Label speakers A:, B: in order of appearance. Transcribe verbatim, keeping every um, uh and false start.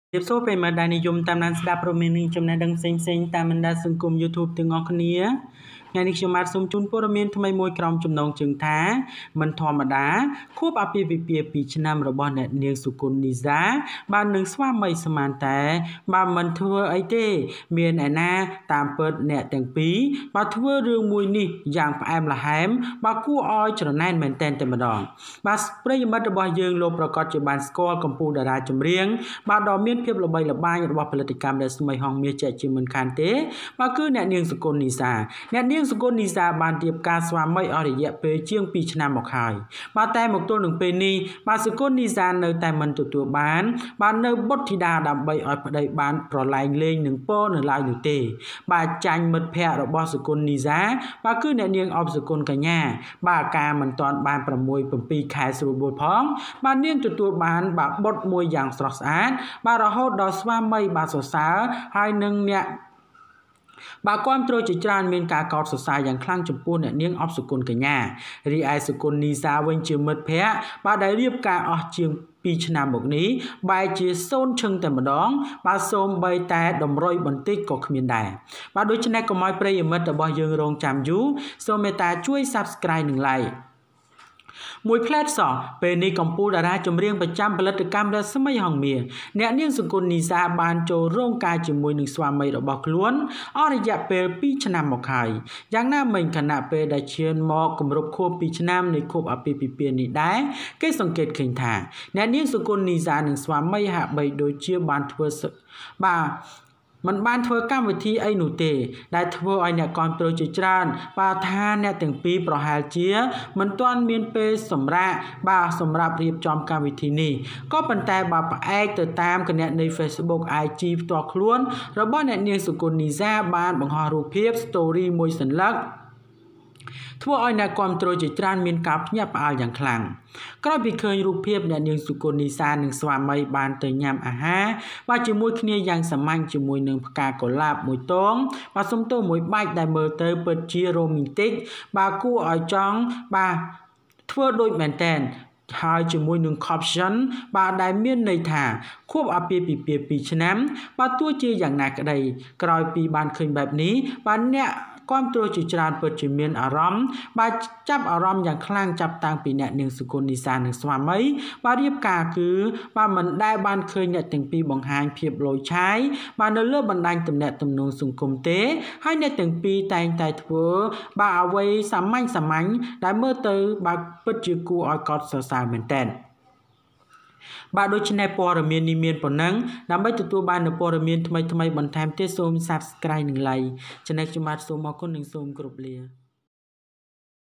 A: เรียบโซ่ไปมาดานิยมตามนั้นสดาโปรเมนิจำนวนดังเซ็งๆตามบรรดาสังคม YouTube ទាំងអស់គ្នាថ្ងៃនេះខ្ញុំបាទសូមជូនព័ត៌មានថ្មីមួយក្រោមចំណងជើងថាមិនធម្មតាខួបអាពាហ៍ពិពាហ៍ពីរឆ្នាំរបស់អ្នកនាងសុគន្ធនីសាបាននឹងស្វាមីសមានតែបើមិនធ្វើអីទេមានឯណាតាមពិតអ្នកទាំងពីរបើធ្វើរឿងមួយនេះយ៉ាងផ្អែមល្ហែមបើគួរឲ្យច្រណែនមែនតែនតែម្ដងបាទប្រិយមិត្តរបស់យើងលោកប្រកាសជាបានស្គាល់កម្ពុជាតារាចម្រៀងបាទដ៏មានភាពល្បីល្បាញរបស់ផលិតកម្មដែលស្មីហងមាសចែកជាមិនខានទេបាទគឺអ្នកនាងសុគន្ធនីសាអ្នកនាងសុគន្ធនីសាបានរៀបការស្វាមីអស់រយៈពេលជាងពីរឆ្នាំមកហើយបាទតែមកទល់នឹងពេលនេះបាទសុគន្ធនីសានៅតែមិនទទួលបានបាទនៅបុត្រធីតាដើម្បីឲ្យប្តីបានប្រឡែងលេងនឹងពរនៅឡើយនោះទេបាទចាញ់មិត្តភ័ក្តិរបស់សុគន្ធនីសាបាទគឺអ្នកនាងអបសុគន្ធកញ្ញាបាទការមិនទាន់បាន 6 7 ខែស្រួលបួលផងបាទនាងទទួលបានបាទបុត្រមួយយ៉ាងស្រស់ស្អាតបាទរហូតដល់ស្វាមីបាទសរសើរហើយនឹងអ្នកបាទគ្រប់គ្រងជាច្រើនមានការកោតសរសើរយ៉ាងខ្លាំងចំពោះអ្នកនាងអបសុគន្ធកញ្ញារីឯសុគន្ធនីសាវិញជាមិត្តភ័ក្តិបាទដែលរៀបការអស់ជាងពីរឆ្នាំមកនេះបែរជាសូនឈឹងតែម្ដងបាទសូមបីតែតម្រុយបន្តិចក៏គ្មានដែរបាទដូច្នេះកុំឲ្យប្រិយមិត្តរបស់យើងរងចាំយូរសូមមេត្តាជួយ Subscribe និង Likeមួយផ្លែតសោះពេលនេះកម្ពុជាតារាចម្រៀងប្រចាំផលិតកម្មរស្មីហងមាសអ្នកនាងសុគន្ធនីសាបានចូលរោងការជាមួយនឹងស្វាមីរបស់ខ្លួនអស់រយៈពេលពីរឆ្នាំមកហើយយ៉ាងណាមិញខណៈពេលដែលឈានមកគម្រប់ខួបពីរឆ្នាំនៃខួបអាពាហ៍ពិពាហ៍នេះដែរគេសង្កេតឃើញថាអ្នកនាងសុគន្ធនីសានិងស្វាមីហាក់បីដូចជាបានធ្វើបាទមិនបានធ្វើកម្មវិធីអីនោះទេដែលធ្វើឲ្យអ្នកគ្រប់គ្រងជាច្រើនបាទថាអ្នកទាំងពីរប្រហែលជាមិនទាន់មានពេលសម្រាប់បាទសម្រាប់រៀបចំកម្មវិធីនេះក៏ប៉ុន្តែបើផ្អែកទៅតាមគណនី Facebook ไอ จี ផ្ទាល់ខ្លួនរបស់អ្នកនាងសុគន្ធនីសាបានបង្ហោះរូបភាព Story មួយសន្លឹកធ្វើឲ្យអ្នកគ្រប់គ្រងជាច្រើនមានការភ្ញាក់ផ្អើលយ៉ាងខ្លាំងក្រោយពីឃើញរូបភាពអ្នកនាងសុគន្ធនីសានិងស្វាមីបានទៅញ៉ាំអាហារបាទជាមួយគ្នាយ៉ាងសាមញ្ញជាមួយនឹងផ្កាកុលាបមួយទងបាទសុំទោសមួយបាច់ដែលមើលទៅពិតជារ៉ូមីនទិកបាទគួរឲ្យចង់បាទធ្វើដូចមែនតែនហើយជាមួយនឹង caption បាទដែលមានន័យថាខួបអាពាហ៍ពិពាហ៍ពីរឆ្នាំបាទទោះជាយ៉ាងណាក្តីក្រោយពីបានឃើញបែបនេះបាទអ្នកគ្រប់គ្រងជាច្រើនពិតជាមានអារម្មណ៍បាទចាប់អារម្មណ៍យ៉ាងខ្លាំងចាប់តាំងពីអ្នកនាងសុគន្ធនីសានិងស្វាមីបាទរៀបការគឺបាទមិនដែលបានឃើញអ្នកទាំងពីរបង្ហាញភាពលយឆាយបាទនៅលើបណ្ដាញទំនាក់ទំនងសង្គមទេហើយអ្នកទាំងពីរតែងតែធ្វើបាទអ្វីសាមញ្ញសាមញ្ញដែលមើលទៅបាទពិតជាគួរឲ្យកោតសរសើរមែនទែនបាទដូច្នេះព័ត៌មាននេះមានប៉ុណ្ណឹងដើម្បីទទួលបាននូវព័ត៌មានថ្មីៗបន្ថែមទៀតសូម Subscribe និង Like ចំណែកខ្ញុំបាទសូមអរគុណនិងសូមគោរពលា